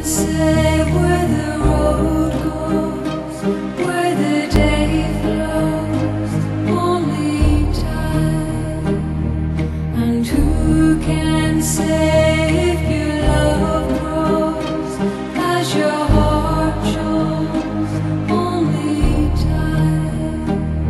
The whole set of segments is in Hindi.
say where the road goes, where the day flows, only time. And who can say if your love grows as your heart shows, only time.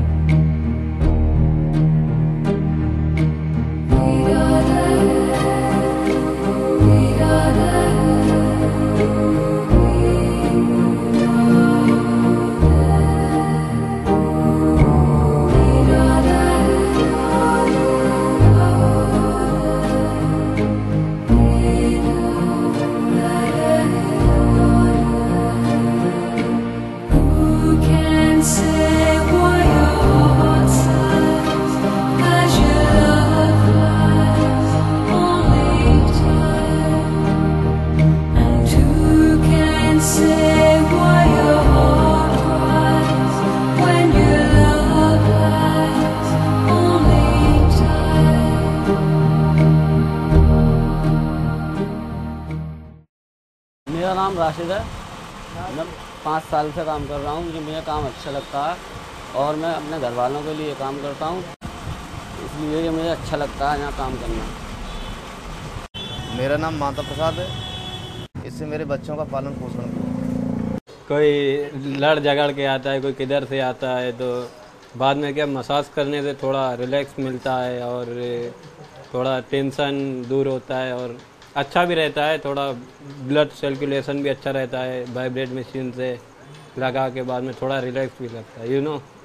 मेरा नाम राशिद है। मैं 5 साल से काम कर रहा हूँ। मुझे काम अच्छा लगता है और मैं अपने घर वालों के लिए काम करता हूँ, इसलिए ये मुझे अच्छा लगता है यहाँ काम करना। मेरा नाम माता प्रसाद है। इससे मेरे बच्चों का पालन पोषण किया। कोई लड़ झगड़ के आता है, कोई किधर से आता है, तो बाद में क्या मसाज करने से थोड़ा रिलैक्स मिलता है और थोड़ा टेंशन दूर होता है और अच्छा भी रहता है। थोड़ा ब्लड सर्कुलेशन भी अच्छा रहता है। वाइब्रेट मशीन से लगा के बाद में थोड़ा रिलैक्स भी लगता है,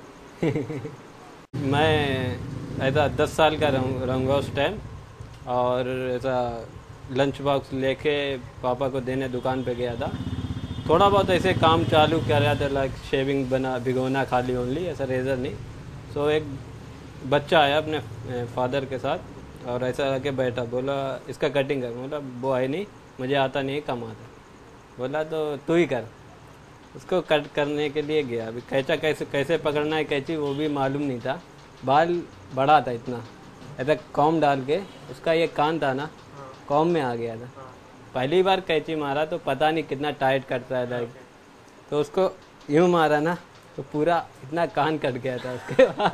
मैं ऐसा 10 साल का रहूँगा उस टाइम, और ऐसा लंच बॉक्स लेके पापा को देने दुकान पे गया था। थोड़ा बहुत ऐसे काम चालू कर रहा था, लाइक शेविंग बना भिगोना खाली ओनली, ऐसा रेजर नहीं। सो एक बच्चा आया अपने फादर के साथ और ऐसा आके बैठा, बोला इसका कटिंग कर। बोला वो है नहीं, मुझे आता नहीं, कम आता। बोला तो तू ही कर। उसको कट करने के लिए गया। अभी कैंचा कैसे पकड़ना है कैंची वो भी मालूम नहीं था। बाल बड़ा था इतना, ऐसा कॉम डाल के उसका ये कान था ना, कॉम में आ गया था। पहली बार कैंची मारा तो पता नहीं कितना टाइट कटता है लाइक, तो उसको यूँ मारा ना तो पूरा इतना कान कट गया था उसके बाद।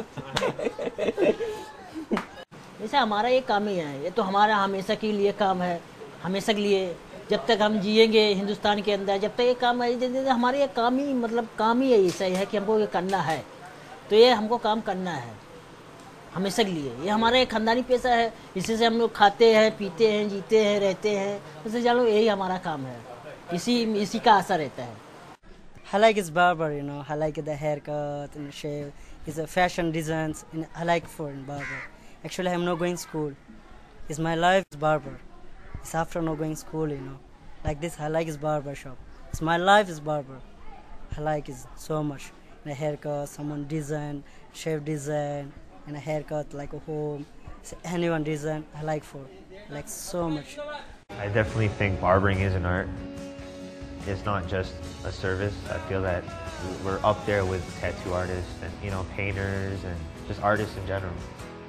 जैसे हमारा ये काम ही है, ये तो हमारा हमेशा के लिए काम है, हमेशा के लिए। जब तक हम जिएंगे हिंदुस्तान के अंदर, जब तक ये काम है, हमारे ये काम ही मतलब काम ही ऐसा ही है कि हमको ये करना है, तो ये हमको काम करना है हमेशा के लिए। ये हमारा एक खानदानी पेशा है, इसी से हम लोग खाते हैं, पीते हैं, जीते हैं, रहते हैं। जैसे जानो यही हमारा काम है, इसी का असर रहता है। I like his barber, I like the haircut and shave. His fashion designs, and I like for barber. Actually, I'm not going school. It's my life is barber. It's after not going school, Like this, I like his barber shop. It's my life is barber. I like it so much. And a haircut, someone design, shave design, and a haircut like a home. Anyone design, I like so much. I definitely think barbering is an art. It's not just a service. I feel that we're up there with tattoo artists and painters and just artists in general.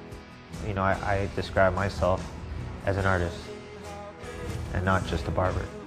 I describe myself as an artist and not just a barber.